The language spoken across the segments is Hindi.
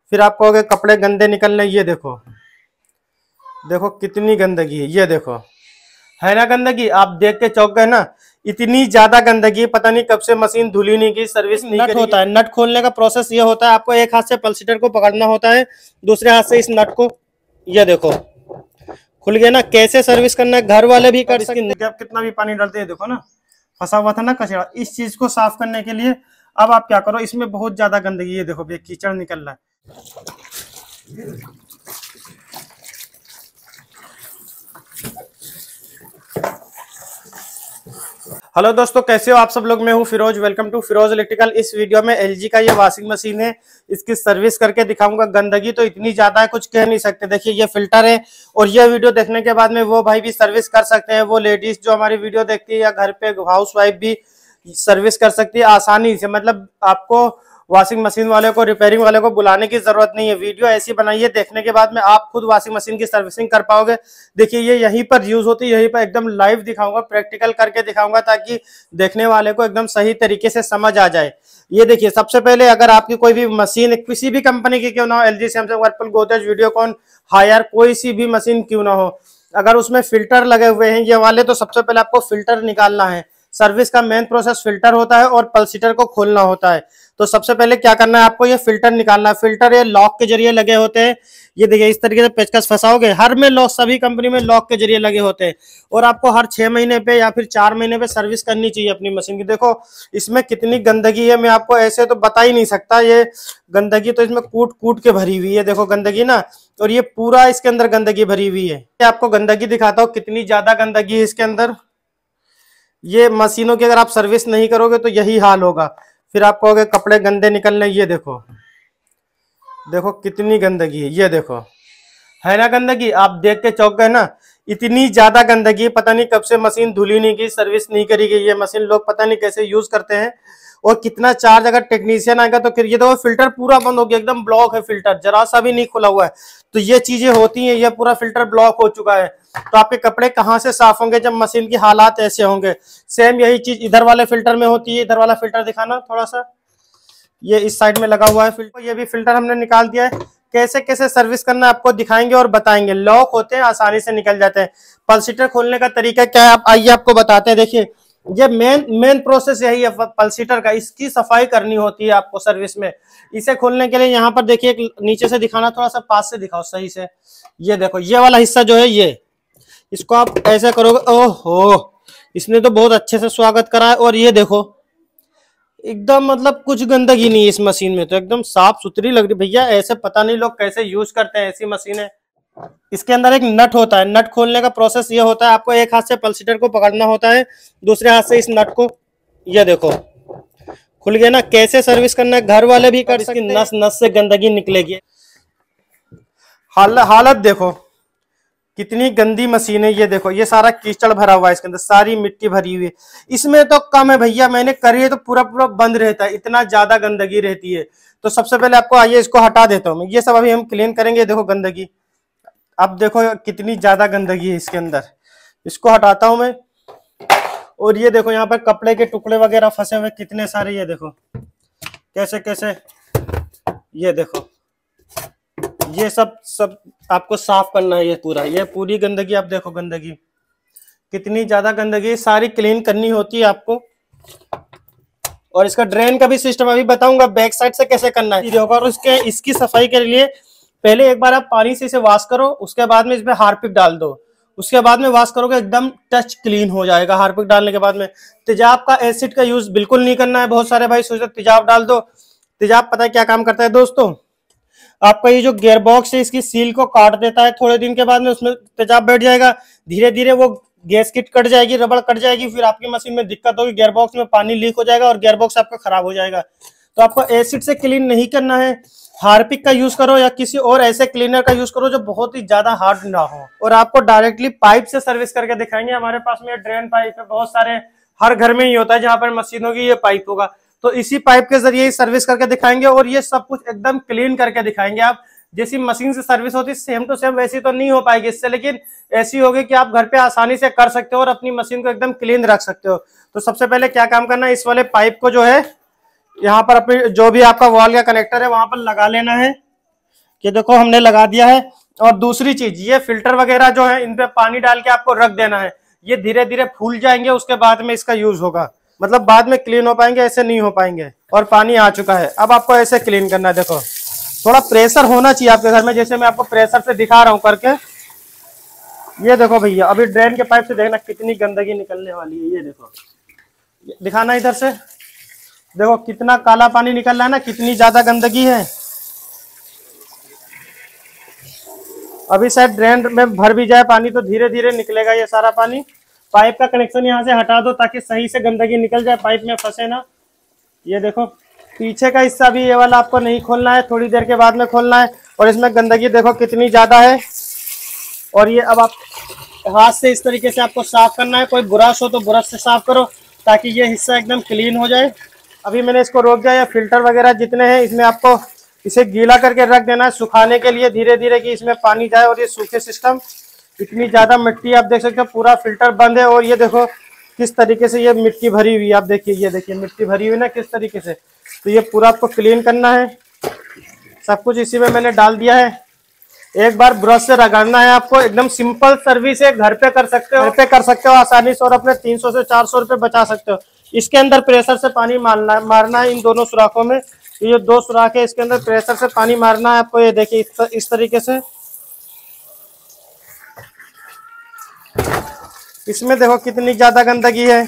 फिर आप कहोगे कपड़े गंदे निकल रहे, ये देखो, देखो कितनी गंदगी है, ये देखो, है ना गंदगी। आप देख के चौंक गए ना, इतनी ज्यादा गंदगी, पता नहीं कब से मशीन धुली नहीं की, सर्विस नहीं करी। नट होता है, नट खोलने का प्रोसेस ये होता है, आपको एक हाथ से पल्सीटर को पकड़ना होता है, दूसरे हाथ से इस नट को, ये देखो खुल गया ना। कैसे सर्विस करना है, घर वाले भी कर सकते हैं। कितना भी पानी डालते हैं, देखो ना फंसा हुआ था ना कचरा, इस चीज को साफ करने के लिए अब आप क्या करो, इसमें बहुत ज्यादा गंदगी है, देखो ये कीचड़ निकल रहा है। हेलो दोस्तों, कैसे हो आप सब लोग। मैं हूं Firoz, welcome to Firoz electrical. इस वीडियो में एलजी का ये वॉशिंग मशीन है, इसकी सर्विस करके दिखाऊंगा। गंदगी तो इतनी ज्यादा है, कुछ कह नहीं सकते। देखिए ये फिल्टर है, और ये वीडियो देखने के बाद में वो भाई भी सर्विस कर सकते हैं, वो लेडीज जो हमारी वीडियो देखती है, या घर पे हाउस वाइफ भी सर्विस कर सकती है आसानी से। मतलब आपको वॉशिंग मशीन वाले को, रिपेयरिंग वाले को बुलाने की जरूरत नहीं है। वीडियो ऐसी बनाइए, देखने के बाद में आप खुद वॉशिंग मशीन की सर्विसिंग कर पाओगे। देखिए ये यहीं पर यूज होती है, यहीं पर एकदम लाइव दिखाऊंगा, प्रैक्टिकल करके दिखाऊंगा, ताकि देखने वाले को एकदम सही तरीके से समझ आ जाए। ये देखिए, सबसे पहले अगर आपकी कोई भी मशीन किसी भी कंपनी की क्यों ना हो, LG, Samsung, Whirlpool, Godrej, Videocon, Haier, कोई सी भी मशीन क्यों ना हो, अगर उसमें फिल्टर लगे हुए हैं ये वाले, तो सबसे पहले आपको फिल्टर निकालना है। सर्विस का मेन प्रोसेस फिल्टर होता है और पल्सीटर को खोलना होता है। तो सबसे पहले क्या करना है, आपको ये फिल्टर निकालना है। फिल्टर ये लॉक के जरिए लगे होते हैं, ये देखिए इस तरीके से पेचकस फंसाओगे, हर में लॉक, सभी कंपनी में लॉक के जरिए लगे होते हैं। और आपको हर 6 महीने पे या फिर 4 महीने पे सर्विस करनी चाहिए अपनी मशीन की। देखो इसमें कितनी गंदगी है, मैं आपको ऐसे तो बता ही नहीं सकता। ये गंदगी तो इसमें कूट कूट के भरी हुई है, देखो गंदगी ना, और ये पूरा इसके अंदर गंदगी भरी हुई है। आपको गंदगी दिखाता हूँ, कितनी ज्यादा गंदगी है इसके अंदर। ये मशीनों की अगर आप सर्विस नहीं करोगे तो यही हाल होगा। फिर आप कहोगे कपड़े गंदे निकल रहे, ये देखो, देखो कितनी गंदगी है, ये देखो, है ना गंदगी। आप देख के चौंक गए ना, इतनी ज्यादा गंदगी, पता नहीं कब से मशीन धुली नहीं की, सर्विस नहीं करी गई। ये मशीन लोग पता नहीं कैसे यूज करते हैं, और कितना चार्ज। अगर टेक्नीशियन आएगा तो फिर ये देखो फिल्टर पूरा बंद हो गया, एकदम ब्लॉक है फिल्टर, जरा सा भी नहीं खुला हुआ है। तो ये चीजें होती हैं, ये पूरा फिल्टर ब्लॉक हो चुका है। तो आपके कपड़े कहाँ से साफ होंगे जब मशीन की हालात ऐसे होंगे। सेम यही चीज इधर वाले फिल्टर में होती है। इधर वाला फिल्टर दिखाना थोड़ा सा, ये इस साइड में लगा हुआ है फिल्टर, ये भी फिल्टर हमने निकाल दिया है। कैसे कैसे सर्विस करना आपको दिखाएंगे और बताएंगे। लॉक होते हैं, आसानी से निकल जाते हैं। पल्सीटर खोलने का तरीका क्या है, आप आइए आपको बताते हैं। देखिए ये मेन प्रोसेस यही है पल्सीटर का, इसकी सफाई करनी होती है आपको सर्विस में। इसे खोलने के लिए यहाँ पर देखिए, एक नीचे से दिखाना, थोड़ा सा पास से दिखाओ सही से। ये देखो ये वाला हिस्सा जो है, ये इसको आप ऐसे करोगे, ओहो इसने तो बहुत अच्छे से स्वागत करा है। और ये देखो एकदम, मतलब कुछ गंदगी नहीं है इस मशीन में, तो एकदम साफ सुथरी लग रही। भैया ऐसे पता नहीं लोग कैसे यूज करते हैं ऐसी मशीनें। इसके अंदर एक नट होता है, नट खोलने का प्रोसेस ये होता है, आपको एक हाथ से पल्सीटर को पकड़ना होता है, दूसरे हाथ से इस नट को, ये देखो खुल गया ना। कैसे सर्विस करना है, घर वाले भी कर सकते हैं। नस नस से गंदगी निकलेगी। हालत देखो कितनी गंदी मशीन है, ये देखो ये सारा कीचड़ भरा हुआ है, इसके अंदर सारी मिट्टी भरी हुई है। इसमें तो कम है भैया, मैंने करी है तो पूरा पूरा बंद रहता है, इतना ज्यादा गंदगी रहती है। तो सबसे पहले आपको आइए इसको हटा देता हूँ मैं, ये सब अभी हम क्लीन करेंगे। देखो गंदगी, अब देखो कितनी ज्यादा गंदगी है इसके अंदर, इसको हटाता हूं मैं। और ये देखो यहाँ पर कपड़े के टुकड़े वगैरह फंसे हुए कितने सारे, ये देखो कैसे कैसे, ये देखो ये सब आपको साफ करना है। ये पूरी गंदगी, आप देखो गंदगी कितनी ज्यादा गंदगी, सारी क्लीन करनी होती है आपको। और इसका ड्रेन का भी सिस्टम अभी बताऊंगा, बैक साइड से कैसे करना है। और इसकी सफाई के लिए पहले एक बार आप पानी से इसे वॉश करो, उसके बाद में इसमें हार्पिक डाल दो, उसके बाद में वॉश करोगे एकदम टच क्लीन हो जाएगा। हार्पिक डालने के बाद में तेजाब का एसिड का यूज बिल्कुल नहीं करना है। बहुत सारे भाई सोचते तेजाब डाल दो, तेजाब पता है क्या काम करता है दोस्तों, आपका ये जो गियर बॉक्स है इसकी सील को काट देता है। थोड़े दिन के बाद में उसमें तेजाब बैठ जाएगा, धीरे धीरे वो गैस किट कट जाएगी, रबड़ कट जाएगी, फिर आपकी मशीन में दिक्कत होगी, गियर बॉक्स में पानी लीक हो जाएगा और गियर बॉक्स आपका खराब हो जाएगा। तो आपको एसिड से क्लीन नहीं करना है, हार्पिक का यूज करो या किसी और ऐसे क्लीनर का यूज करो जो बहुत ही ज्यादा हार्ड ना हो। और आपको डायरेक्टली पाइप से सर्विस करके दिखाएंगे। हमारे पास में ड्रेन पाइप है, बहुत सारे हर घर में ही होता है जहां पर मशीन होगी ये पाइप होगा, तो इसी पाइप के जरिए ही सर्विस करके दिखाएंगे। और ये सब कुछ एकदम क्लीन करके दिखाएंगे। आप जैसी मशीन से सर्विस होती है सेम टू सेम वैसी तो नहीं हो पाएगी इससे, लेकिन ऐसी होगी कि आप घर पे आसानी से कर सकते हो और अपनी मशीन को एकदम क्लीन रख सकते हो। तो सबसे पहले क्या काम करना है, इस वाले पाइप को जो है यहाँ पर अपने जो भी आपका वॉल का कनेक्टर है वहां पर लगा लेना है। ये देखो हमने लगा दिया है। और दूसरी चीज, ये फिल्टर वगैरह जो है इन पे पानी डाल के आपको रख देना है। ये धीरे धीरे फूल जाएंगे, उसके बाद में इसका यूज होगा, मतलब बाद में क्लीन हो पाएंगे, ऐसे नहीं हो पाएंगे। और पानी आ चुका है, अब आपको ऐसे क्लीन करना है। देखो थोड़ा प्रेशर होना चाहिए आपके घर में, जैसे मैं आपको प्रेशर से दिखा रहा हूँ करके। ये देखो भैया, अभी ड्रेन के पाइप से देखना कितनी गंदगी निकलने वाली है। ये देखो, दिखाना इधर से, देखो कितना काला पानी निकल रहा है ना, कितनी ज्यादा गंदगी है। अभी शायद ड्रेन में भर भी जाए पानी तो धीरे धीरे निकलेगा ये सारा पानी। पाइप का कनेक्शन यहाँ से हटा दो ताकि सही से गंदगी निकल जाए, पाइप में फंसे ना। ये देखो पीछे का हिस्सा भी, ये वाला आपको नहीं खोलना है, थोड़ी देर के बाद में खोलना है। और इसमें गंदगी देखो कितनी ज्यादा है। और ये अब आप हाथ से इस तरीके से आपको साफ करना है। कोई ब्रश हो तो ब्रश से साफ करो ताकि ये हिस्सा एकदम क्लीन हो जाए। अभी मैंने इसको रोक दिया। या फिल्टर वगैरह जितने हैं इसमें आपको इसे गीला करके रख देना है सुखाने के लिए, धीरे धीरे कि इसमें पानी जाए और ये सूखे सिस्टम। इतनी ज्यादा मिट्टी आप देख सकते हो, पूरा फिल्टर बंद है। और ये देखो किस तरीके से ये मिट्टी भरी हुई है, आप देखिए, ये देखिए मिट्टी भरी हुई ना किस तरीके से। तो ये पूरा आपको क्लीन करना है। सब कुछ इसी में मैंने डाल दिया है। एक बार ब्रश से रगड़ना है आपको। एकदम सिंपल सर्विस है, घर पे कर सकते हो, घर पे कर सकते हो आसानी से, और अपने 300 से 400 रुपए बचा सकते हो। इसके अंदर प्रेशर से पानी मारना है इन दोनों सुराखों में। ये दो सुराख है, इसके अंदर प्रेशर से पानी मारना है आपको। ये देखिए इस तरीके से। इसमें देखो कितनी ज्यादा गंदगी है।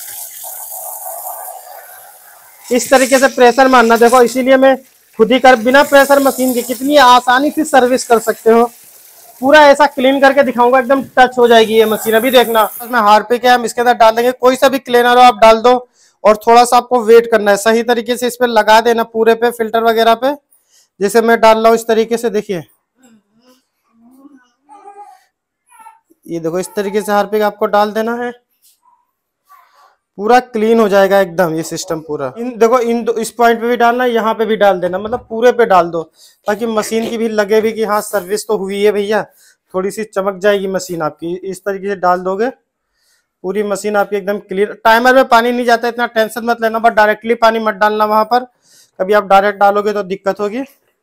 इस तरीके से प्रेशर मारना, देखो इसीलिए मैं खुद ही कर, बिना प्रेशर मशीन के कितनी आसानी से सर्विस कर सकते हो। पूरा ऐसा क्लीन करके दिखाऊंगा, एकदम टच हो जाएगी ये मशीन। अभी देखना, इसमें हार्पिक है, हम इसके अंदर डाल देंगे। कोई सा भी क्लीनर हो आप डाल दो, और थोड़ा सा आपको वेट करना है। सही तरीके से इस पे लगा देना पूरे पे, फिल्टर वगैरह पे, जैसे मैं डाल रहा हूँ इस तरीके से। देखिए ये देखो इस तरीके से हार्पिक आपको डाल देना है, पूरा क्लीन हो जाएगा एकदम ये सिस्टम पूरा। देखो इस पॉइंट पे भी डालना है, यहाँ पे भी डाल देना, मतलब पूरे पे डाल दो ताकि मशीन की भी लगे भी कि हाँ सर्विस तो हुई है भैया, थोड़ी सी चमक जाएगी मशीन आपकी। इस तरीके से डाल दोगे, पूरी मशीन आपकी एकदम क्लियर। टाइमर में पानी नहीं जाता, इतना टेंशन मत लेना, बट डायरेक्टली पानी मत डालना वहां पर। कभी आप डायरेक्ट डालोगे तो दिक्कत होगी।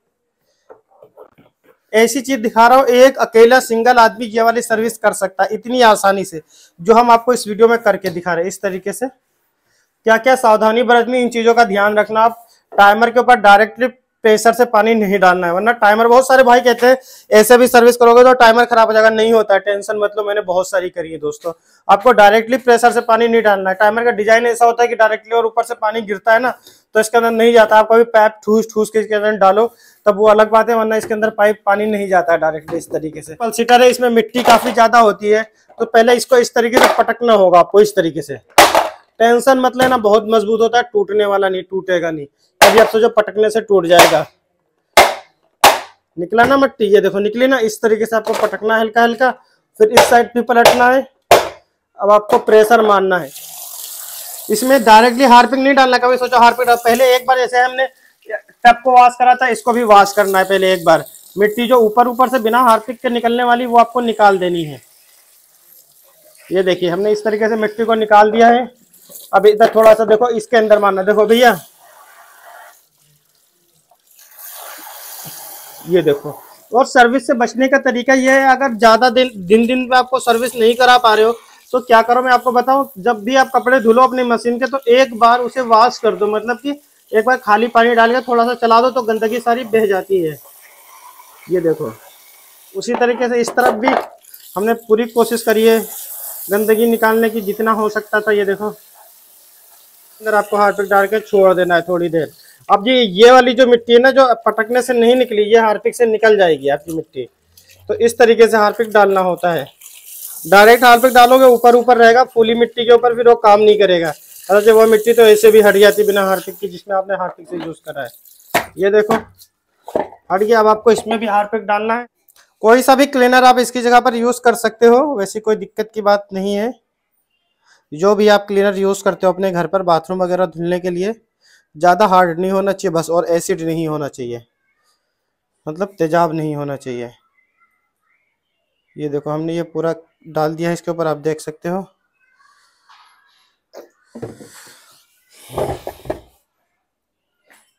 ऐसी चीज दिखा रहा हूँ, एक अकेला सिंगल आदमी ये वाली सर्विस कर सकता है इतनी आसानी से, जो हम आपको इस वीडियो में करके दिखा रहे हैं। इस तरीके से क्या क्या सावधानी बरतनी, इन चीजों का ध्यान रखना। आप टाइमर के ऊपर डायरेक्टली प्रेशर से पानी नहीं डालना है, वरना टाइमर, बहुत सारे भाई कहते हैं ऐसे भी सर्विस करोगे तो टाइमर खराब हो जाएगा। नहीं होता है, टेंशन मत लो, मैंने बहुत सारी करी है दोस्तों। आपको डायरेक्टली प्रेशर से पानी नहीं डालना है। टाइमर का डिजाइन ऐसा होता है कि डायरेक्टली और ऊपर से पानी गिरता है ना, तो इसके अंदर नहीं जाता। आप कभी पाइप ठूस ठूस के इसके अंदर डालो तब वो अलग बात है, वरना इसके अंदर पाइप पानी नहीं जाता है डायरेक्टली। इस तरीके से पल्सीटर है, इसमें मिट्टी काफी ज्यादा होती है, तो पहले इसको इस तरीके से पटकना होगा आपको। इस तरीके से टेंशन मत लेना, बहुत मजबूत होता है, टूटने वाला नहीं, टूटेगा नहीं कभी। आप सोचो पटकने से टूट जाएगा। निकला ना मट्टी, ये देखो निकली ना। इस तरीके से आपको पटकना है हल्का हल्का, फिर इस साइड भी पलटना है। अब आपको प्रेशर मारना है। इसमें डायरेक्टली हार्पिक नहीं डालना। कभी सोचो हार्पिक, पहले एक बार जैसे हमने टब को वॉश करा था, इसको भी वॉश करना है पहले एक बार। मिट्टी जो ऊपर ऊपर से बिना हार्पिक के निकलने वाली, वो आपको निकाल देनी है। ये देखिए हमने इस तरीके से मिट्टी को निकाल दिया है। अब इधर थोड़ा सा देखो, इसके अंदर मारना। देखो भैया ये देखो। और सर्विस से बचने का तरीका ये है, अगर ज्यादा दिन पे आपको सर्विस नहीं करा पा रहे हो तो क्या करो, मैं आपको बताऊं। जब भी आप कपड़े धुलो अपनी मशीन के, तो एक बार उसे वॉश कर दो, मतलब कि एक बार खाली पानी डाल के थोड़ा सा चला दो तो गंदगी सारी बह जाती है। ये देखो उसी तरीके से इस तरफ भी हमने पूरी कोशिश करी है गंदगी निकालने की, जितना हो सकता था। ये देखो अंदर आपको हार्पिक डाल के छोड़ देना है थोड़ी देर। अब ये वाली जो मिट्टी है ना, जो पटकने से नहीं निकली, ये हार्पिक से निकल जाएगी आपकी मिट्टी। तो इस तरीके से हार्पिक डालना होता है। डायरेक्ट हार्पिक डालोगे ऊपर ऊपर रहेगा, फूली मिट्टी के ऊपर, फिर वो काम नहीं करेगा। अगर वो मिट्टी तो ऐसे भी हट जाती बिना हार्पिक की, जिसमें आपने हार्पिक से यूज करा है। ये देखो हट गया। अब आपको इसमें भी हार्पिक डालना है। कोई सा भी क्लीनर आप इसकी जगह पर यूज कर सकते हो, वैसी कोई दिक्कत की बात नहीं है। जो भी आप क्लीनर यूज करते हो अपने घर पर बाथरूम वगैरह धुलने के लिए, ज्यादा हार्ड नहीं होना चाहिए बस, और एसिड नहीं होना चाहिए, मतलब तेजाब नहीं होना चाहिए। ये देखो हमने ये पूरा डाल दिया है इसके ऊपर, आप देख सकते हो।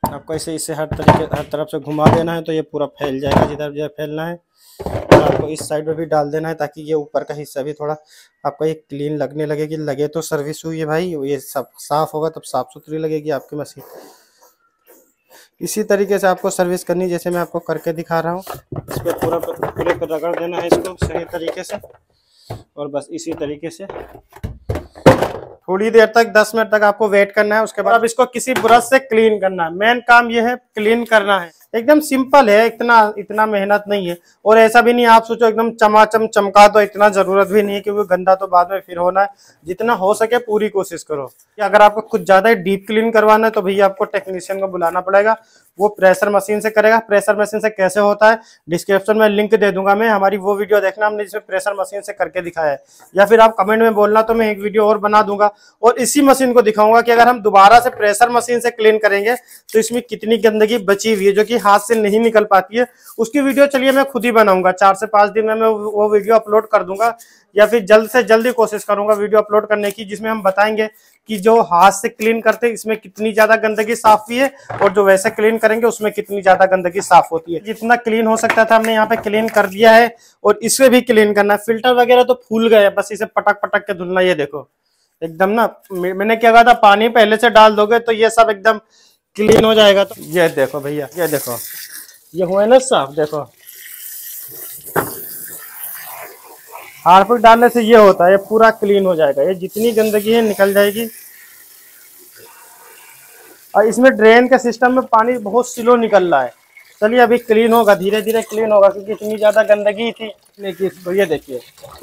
आपको ऐसे इसे हर तरफ से घुमा देना है तो ये पूरा फैल जाएगा जिधर जिधर फैलना है। और आपको इस साइड में भी डाल देना है ताकि ये ऊपर का हिस्सा भी थोड़ा आपको ये क्लीन लगने लगे, कि लगे तो सर्विस हुई है भाई, ये सब साफ होगा तब साफ सुथरी लगेगी आपकी मशीन। इसी तरीके से आपको सर्विस करनी, जैसे मैं आपको करके दिखा रहा हूँ। इस पर पूरे पर रगड़ देना है इसको सही तरीके से, और बस इसी तरीके से थोड़ी देर तक 10 मिनट तक आपको वेट करना है। उसके बाद अब इसको किसी ब्रश से क्लीन करना है। मेन काम ये है क्लीन करना है, एकदम सिंपल है, इतना मेहनत नहीं है। और ऐसा भी नहीं आप सोचो एकदम चमाचम चमका दो, इतना जरूरत भी नहीं है क्योंकि गंदा तो बाद में फिर होना है। जितना हो सके पूरी कोशिश करो। अगर आपको कुछ ज्यादा डीप क्लीन करवाना है तो भैया आपको टेक्नीशियन को बुलाना पड़ेगा, वो प्रेशर मशीन से करेगा। प्रेशर मशीन से कैसे होता है डिस्क्रिप्शन में लिंक दे दूंगा मैं, हमारी वो वीडियो देखना हमने जिसमें प्रेशर मशीन से करके दिखाया है, या फिर आप कमेंट में बोलना तो मैं एक वीडियो और बना दूंगा और इसी मशीन को दिखाऊंगा कि अगर हम दोबारा से प्रेशर मशीन से क्लीन करेंगे तो इसमें कितनी गंदगी बची हुई है जो कि हाथ से नहीं निकल पाती है। उसकी वीडियो चलिए मैं खुद ही बनाऊंगा, 4 से 5 दिन में मैं वो वीडियो अपलोड कर दूंगा, या फिर जल्द से जल्द ही कोशिश करूंगा वीडियो अपलोड करने की, जिसमें हम बताएंगे कि जो हाथ से क्लीन करते हैं इसमें कितनी ज्यादा गंदगी साफ हुई है और जो वैसे क्लीन करेंगे उसमें कितनी ज्यादा गंदगी साफ होती है। जितना क्लीन हो सकता था हमने यहाँ पे क्लीन कर दिया है, और इसमें भी क्लीन करना है। फिल्टर वगैरह तो फूल गए, बस इसे पटक पटक के धुलना। ये देखो एकदम ना, मैंने क्या कहा था, पानी पहले से डाल दोगे तो ये सब एकदम क्लीन हो जाएगा। तो ये देखो भैया, ये देखो ये हुआ ना साफ, देखो हार्पिक डालने से ये होता है, ये पूरा क्लीन हो जाएगा, ये जितनी गंदगी है निकल जाएगी। और इसमें ड्रेन के सिस्टम में पानी बहुत स्लो निकल रहा है। चलिए अभी क्लीन होगा, धीरे धीरे क्लीन होगा क्योंकि इतनी ज्यादा गंदगी थी। तो ये देखिए,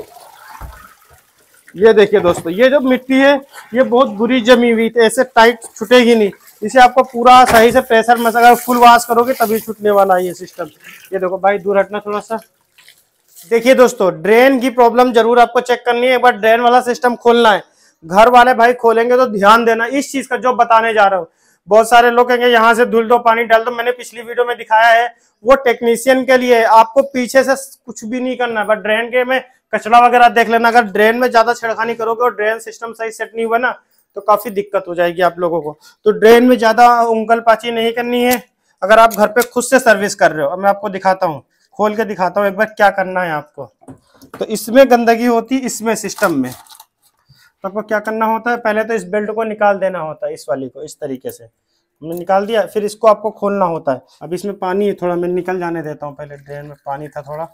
ये देखिए दोस्तों, ये जो मिट्टी है ये बहुत बुरी जमी हुई थी, ऐसे टाइट छूटेगी नहीं। इसे आपको पूरा सही से प्रेशर में अगर फुल वॉश करोगे तभी छूटने वाला है ये सिस्टम। ये देखो भाई, दूर हटना थोड़ा सा। देखिए दोस्तों, ड्रेन की प्रॉब्लम जरूर आपको चेक करनी है, एक बार ड्रेन वाला सिस्टम खोलना है। घर वाले भाई खोलेंगे तो ध्यान देना इस चीज का जो बताने जा रहा हूँ। बहुत सारे लोग कहेंगे यहाँ से धुल दो, पानी डाल दो, मैंने पिछली वीडियो में दिखाया है, वो टेक्नीशियन के लिए। आपको पीछे से कुछ भी नहीं करना है, बस ड्रेन के में कचरा वगैरह देख लेना। अगर ड्रेन में ज्यादा छेड़खानी करोगे और ड्रेन सिस्टम सही सेट नहीं हुआ ना तो काफी दिक्कत हो जाएगी आप लोगों को। तो ड्रेन में ज्यादा उंगल पाची नहीं करनी है। अगर आप घर पे खुद से सर्विस कर रहे हो, अब मैं आपको दिखाता हूँ, खोल के दिखाता हूँ एक बार क्या करना है आपको। तो इसमें गंदगी होती है, इसमें सिस्टम में, तो आपको क्या करना होता है, पहले तो इस बेल्ट को निकाल देना होता है, इस वाली को इस तरीके से हमने निकाल दिया। फिर इसको आपको खोलना होता है। अब इसमें पानी है थोड़ा, मैं निकल जाने देता हूँ, पहले ड्रेन में पानी था थोड़ा।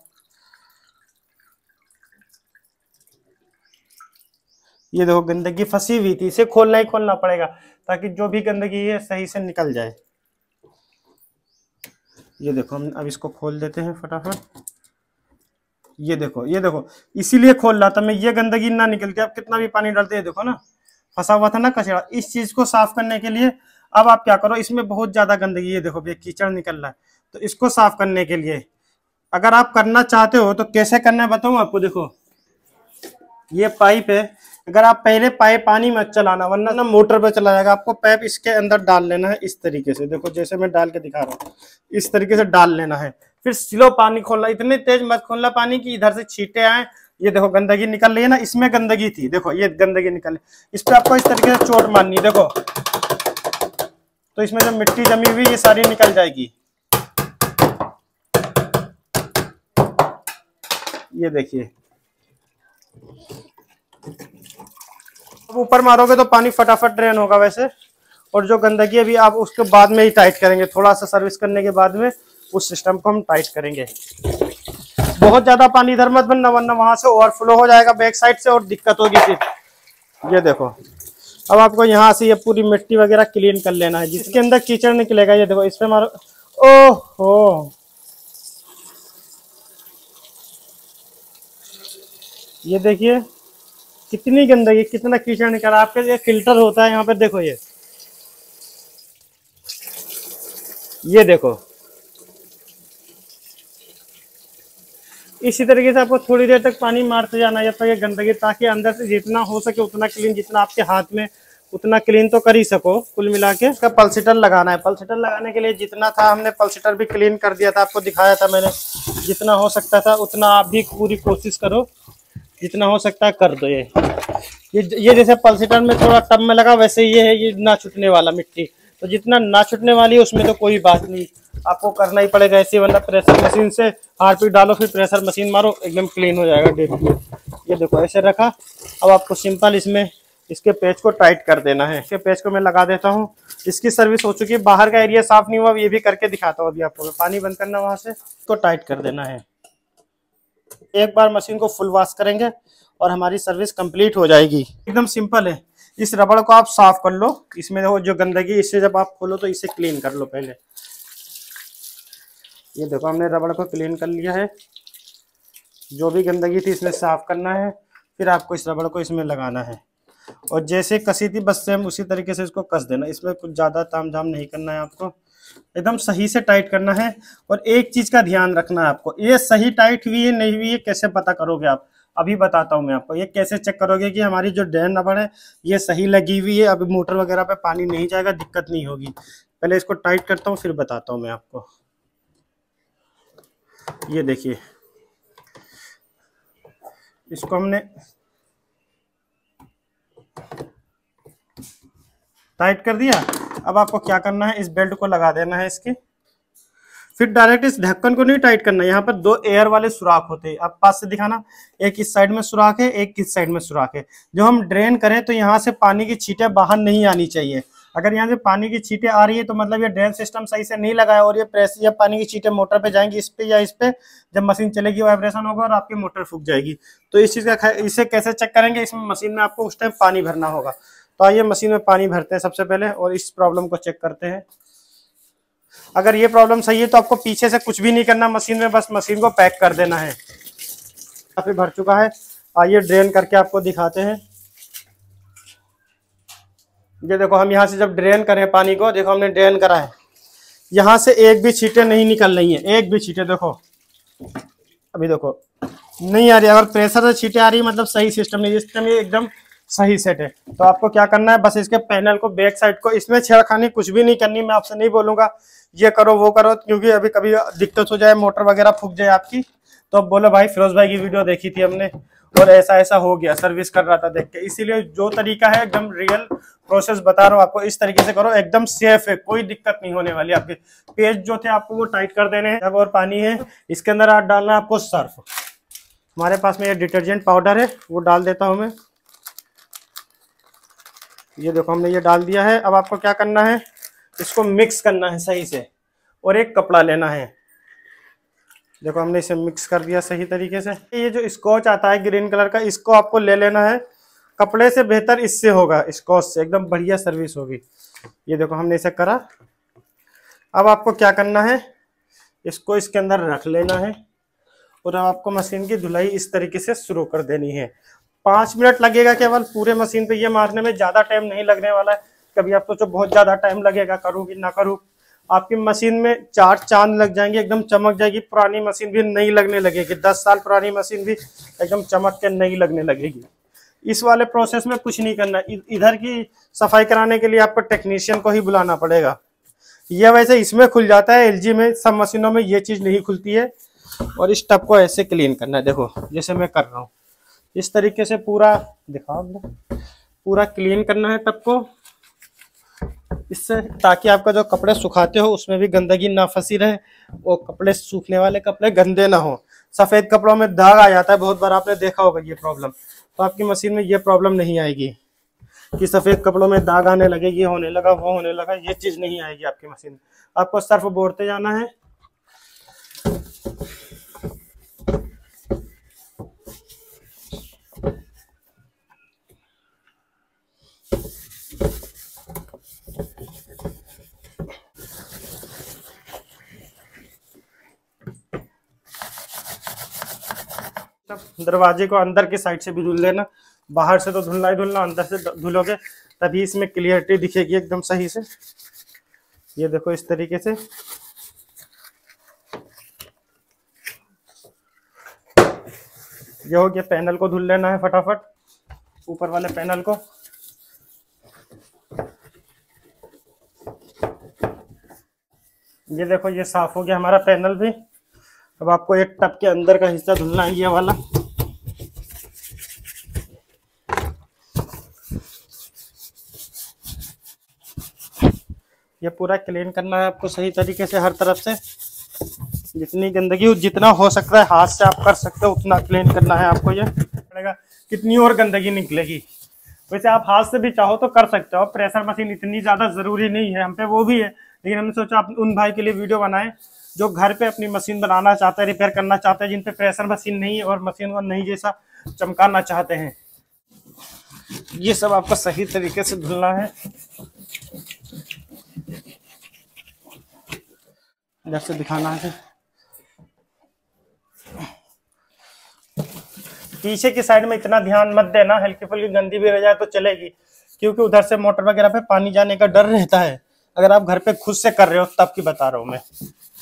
ये देखो गंदगी फंसी हुई थी, इसे खोलना ही खोलना पड़ेगा ताकि जो भी गंदगी है सही से निकल जाए। ये देखो, हम अब इसको खोल देते हैं फटाफट। ये देखो, ये देखो, इसीलिए खोल रहा था मैं, ये गंदगी ना निकल के। आप कितना भी पानी डालते हैं, देखो ना फंसा हुआ था ना कचरा। इस चीज को साफ करने के लिए अब आप क्या करो, इसमें बहुत ज्यादा गंदगी, ये देखो ये कीचड़ निकल रहा है, तो इसको साफ करने के लिए अगर आप करना चाहते हो तो कैसे करना है बताऊं आपको। देखो ये पाइप है, अगर आप पहले पाइप पानी मत चलाना वरना ना मोटर पे चला जाएगा। आपको पाइप इसके अंदर डाल लेना है इस तरीके से, देखो जैसे मैं डाल के दिखा रहा हूँ, इस तरीके से डाल लेना है। फिर स्लो पानी खोलना, इतने तेज मत खोलना पानी की इधर से छींटे आए। ये देखो गंदगी निकल रही है ना, इसमें गंदगी थी, देखो ये गंदगी निकल रही, इस पे आपको इस तरीके से चोट मारनी, देखो तो इसमें जो मिट्टी जमी हुई ये सारी निकल जाएगी। ये देखिए, अब ऊपर मारोगे तो पानी फटाफट ड्रेन होगा वैसे। और जो गंदगी है भी आप उसके बाद में ही टाइट करेंगे, थोड़ा सा सर्विस करने के बाद में उस सिस्टम को हम टाइट करेंगे। बहुत ज्यादा पानी इधर मत बनना वरना वहां से ओवरफ्लो हो जाएगा बैक साइड से और दिक्कत होगी फिर। ये देखो, अब आपको यहाँ से ये पूरी मिट्टी वगैरह क्लीन कर लेना है, जिसके अंदर कीचड़ निकलेगा। ये देखो इस पे मारो, ओहो ये देखिए कितनी गंदगी, कितना कीचड़ निकला। आपके लिए फिल्टर होता है यहाँ पे, देखो ये देखो इसी तरीके से आपको थोड़ी देर तक पानी मारते जाना जब तक ये गंदगी, ताकि अंदर से जितना हो सके उतना क्लीन, जितना आपके हाथ में उतना क्लीन तो कर ही सको। कुल मिला के इसका पल्सीटर लगाना है। पल्सीटर लगाने के लिए जितना था हमने पल्सीटर भी क्लीन कर दिया था, आपको दिखाया था मैंने। जितना हो सकता था उतना आप भी पूरी कोशिश करो, जितना हो सकता है कर दो। ये जैसे पल्सीटर में थोड़ा टब में लगा वैसे ये है, ये ना छूटने वाला मिट्टी। तो जितना ना छूटने वाली है उसमें तो कोई बात नहीं, आपको करना ही पड़ेगा ऐसे, वरना प्रेशर मशीन से हार्पिक डालो फिर प्रेशर मशीन मारो, एकदम क्लीन हो जाएगा डेफिनेट। ये देखो ऐसे रखा। अब आपको सिंपल इसमें इसके पेच को टाइट कर देना है। इसके पेच को मैं लगा देता हूँ। इसकी सर्विस हो चुकी है, बाहर का एरिया साफ नहीं हुआ, ये भी करके दिखाता हूँ अभी आपको। पानी बंद करना वहां से, इसको टाइट कर देना है। एक बार मशीन को फुल वॉश करेंगे और हमारी सर्विस कंप्लीट हो जाएगी। एकदम सिंपल है। इस रबड़ को आप साफ कर लो, इसमें वो जो गंदगी, इससे जब आप खोलो तो इसे क्लीन कर लो पहले। ये देखो हमने रबड़ को क्लीन कर लिया है, जो भी गंदगी थी इसमें साफ करना है। फिर आपको इस रबड़ को इसमें लगाना है और जैसे कसी थी बस सेम उसी तरीके से इसको कस देना। इसमें कुछ ज़्यादा तामझाम नहीं करना है आपको, एकदम सही से टाइट करना है। और एक चीज़ का ध्यान रखना है आपको, ये सही टाइट हुई है नहीं हुई है कैसे पता करोगे आप, अभी बताता हूँ मैं आपको। ये कैसे चेक करोगे कि हमारी जो ड्रेन रबड़ है ये सही लगी हुई है, अभी मोटर वगैरह पे पानी नहीं जाएगा, दिक्कत नहीं होगी। पहले इसको टाइट करता हूँ फिर बताता हूँ मैं आपको। ये देखिए इसको हमने टाइट कर दिया। अब आपको क्या करना है, इस बेल्ट को लगा देना है इसकी। फिर डायरेक्ट इस ढक्कन को नहीं टाइट करना, यहाँ पर दो एयर वाले सुराख होते हैं, आप पास से दिखाना। एक इस साइड में सुराख है, एक इस साइड में सुराख है। जो हम ड्रेन करें तो यहाँ से पानी की छींटें बाहर नहीं आनी चाहिए। अगर यहाँ से पानी की छींटें आ रही है तो मतलब ये ड्रेन सिस्टम सही से नहीं लगा है और ये प्रेस या पानी की छींटें मोटर पे जाएंगी, इस पे या इस पे। जब मशीन चलेगी वाइब्रेशन होगा और आपकी मोटर फूक जाएगी। तो इस चीज़ का इसे कैसे चेक करेंगे, इसमें मशीन में आपको उस टाइम पानी भरना होगा। तो आइए मशीन में पानी भरते हैं सबसे पहले और इस प्रॉब्लम को चेक करते हैं। अगर ये प्रॉब्लम सही है तो आपको पीछे से कुछ भी नहीं करना मशीन में, बस मशीन को पैक कर देना है। काफी भर चुका है, आइए ड्रेन करके आपको दिखाते हैं। ये देखो हम यहाँ से जब ड्रेन करें पानी को, देखो हमने ड्रेन करा है, यहाँ से एक भी छींटे नहीं निकल रही है, एक भी छींटे। देखो अभी देखो नहीं आ रही। अगर प्रेशर से छींटे आ रही है मतलब सही सिस्टम नहीं, सिस्टम ये एकदम सही सेट है। तो आपको क्या करना है, बस इसके पैनल को बैक साइड को, इसमें छेड़खानी कुछ भी नहीं करनी। मैं आपसे नहीं बोलूंगा ये करो वो करो, क्योंकि अभी कभी दिक्कत हो जाए, मोटर वगैरह फूक जाए आपकी, तो अब बोलो भाई फिरोज भाई की वीडियो देखी थी हमने और ऐसा ऐसा हो गया, सर्विस कर रहा था देख के। इसीलिए जो तरीका है एकदम रियल प्रोसेस बता रहा हूँ आपको, इस तरीके से करो, एकदम सेफ है, कोई दिक्कत नहीं होने वाली। आपके पेज जो थे आपको वो टाइट कर देने हैं। और पानी है, इसके अंदर आप डालना है आपको सर्फ। हमारे पास में ये डिटर्जेंट पाउडर है, वो डाल देता हूँ मैं। ये देखो हमने ये डाल दिया है। अब आपको क्या करना है, इसको मिक्स करना है सही से और एक कपड़ा लेना है। देखो हमने इसे मिक्स कर दिया सही तरीके से। ये जो स्कॉच आता है ग्रीन कलर का, इसको आपको ले लेना है। कपड़े से बेहतर इससे होगा, स्कॉच से एकदम बढ़िया सर्विस होगी। ये देखो हमने इसे करा। अब आपको क्या करना है, इसको इसके अंदर रख लेना है और अब आपको मशीन की धुलाई इस तरीके से शुरू कर देनी है। 5 मिनट लगेगा केवल पूरे मशीन पे ये मारने में, ज़्यादा टाइम नहीं लगने वाला है। कभी आप सोचो बहुत ज़्यादा टाइम लगेगा, करूँ कि ना करूँ, आपकी मशीन में 4 चांद लग जाएंगे, एकदम चमक जाएगी। पुरानी मशीन भी नई लगने लगेगी, 10 साल पुरानी मशीन भी एकदम चमक के नई लगने लगेगी। इस वाले प्रोसेस में कुछ नहीं करना। इधर की सफाई कराने के लिए आपको टेक्नीशियन को ही बुलाना पड़ेगा। यह वैसे इसमें खुल जाता है, एलजी में सब मशीनों में ये चीज़ नहीं खुलती है। और इस टब को ऐसे क्लीन करना है, देखो जैसे मैं कर रहा हूँ इस तरीके से पूरा दिखाओ, पूरा क्लीन करना है टब को इससे, ताकि आपका जो कपड़े सुखाते हो उसमें भी गंदगी ना फंसी रहे, वो कपड़े सूखने वाले कपड़े गंदे ना हो। सफ़ेद कपड़ों में दाग आ जाता है, बहुत बार आपने देखा होगा ये प्रॉब्लम। तो आपकी मशीन में ये प्रॉब्लम नहीं आएगी कि सफ़ेद कपड़ों में दाग आने लगे, ये होने लगा वो होने लगा, ये चीज़ नहीं आएगी आपकी मशीन में। आपको सर्फ बोलते जाना है। दरवाजे को अंदर के साइड से भी धुल लेना, बाहर से तो धुलना ही धुलना, अंदर से धुलोगे तभी इसमें क्लियरिटी दिखेगी एकदम सही से। ये देखो इस तरीके से। ये हो गया, पैनल को धुल लेना है फटाफट, ऊपर वाले पैनल को। ये देखो ये साफ हो गया हमारा पैनल भी। अब आपको एक टब के अंदर का हिस्सा धुलना है, ये वाला। ये पूरा क्लीन करना है आपको सही तरीके से हर तरफ से। जितनी गंदगी हो, जितना हो सकता है हाथ से आप कर सकते हो उतना क्लीन करना है आपको। ये पड़ेगा, कितनी और गंदगी निकलेगी। वैसे आप हाथ से भी चाहो तो कर सकते हो, प्रेशर मशीन इतनी ज़्यादा ज़रूरी नहीं है, हम पे वो भी है, लेकिन हमने सोचा आप उन भाई के लिए वीडियो बनाएं जो घर पे अपनी मशीन बनाना चाहते हैं, रिपेयर करना चाहते हैं, जिन पे प्रेशर मशीन नहीं है और मशीन को नहीं जैसा चमकाना चाहते हैं। ये सब आपको सही तरीके से धुलना है। इधर से दिखाना है, पीछे की साइड में इतना ध्यान मत देना, हल्की फुल्की गंदी भी रह जाए तो चलेगी, क्योंकि उधर से मोटर वगैरह पे पानी जाने का डर रहता है। अगर आप घर पे खुद से कर रहे हो तब की बता रहा हूं मैं।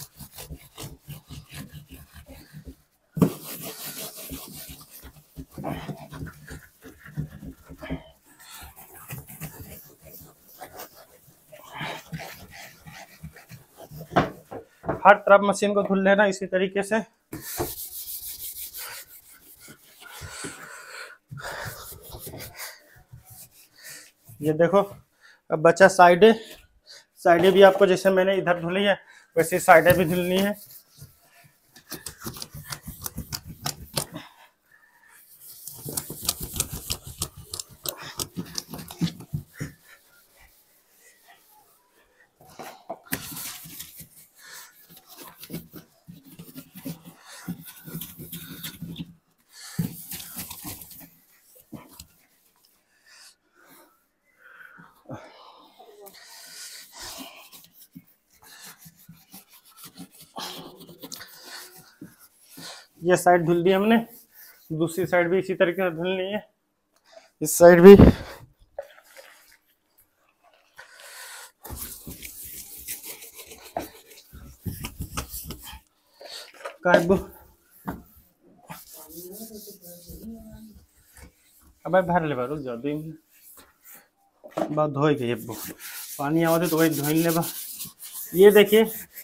हर तरफ मशीन को धुल लेना इसी तरीके से। ये देखो, अब बचा साइडें। साइडें भी आपको जैसे मैंने इधर धुली है वैसे साइडें भी धुलनी है। ये साइड धुल दी हमने, दूसरी साइड भी इसी तरीके से धुलनी है। इस साइड भी। अब भर ले रुक जाओ, बात धोई गई अब पानी आवा तो वही धोई ले बा। ये देखिए,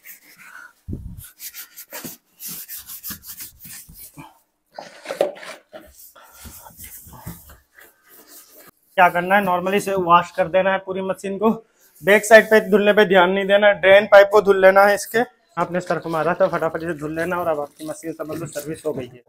क्या करना है, नॉर्मली से वॉश कर देना है पूरी मशीन को। बैक साइड पे धुलने पे ध्यान नहीं देना, ड्रेन पाइप को धुल लेना है इसके। आपने सर्फ मारा था, फटाफट से धुल लेना और अब आपकी मशीन समझ लो सर्विस हो गई है।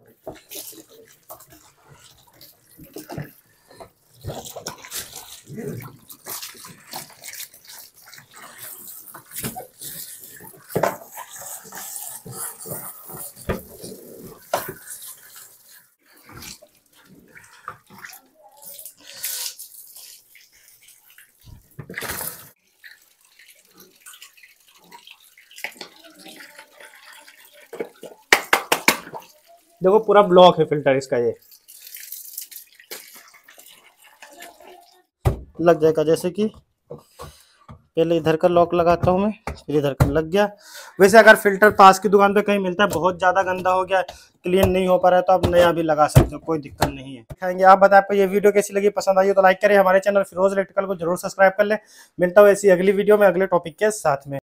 देखो पूरा ब्लॉक है फिल्टर इसका, ये लग जाएगा। जैसे कि पहले इधर का लॉक लगाता हूँ मैं, फिर इधर का लग गया। वैसे अगर फिल्टर पास की दुकान पे कहीं मिलता है, बहुत ज्यादा गंदा हो गया, क्लीन नहीं हो पा रहा है, तो आप नया भी लगा सकते हो, कोई दिक्कत नहीं है। दिखाएंगे। आप बताएं आपको ये वीडियो कैसी लगी, पसंद आई हो तो लाइक करें, हमारे चैनल फिरोज इलेक्ट्रिकल को जरूर सब्सक्राइब कर ले। मिलता हूँ ऐसी अगली वीडियो में अगले टॉपिक के साथ में।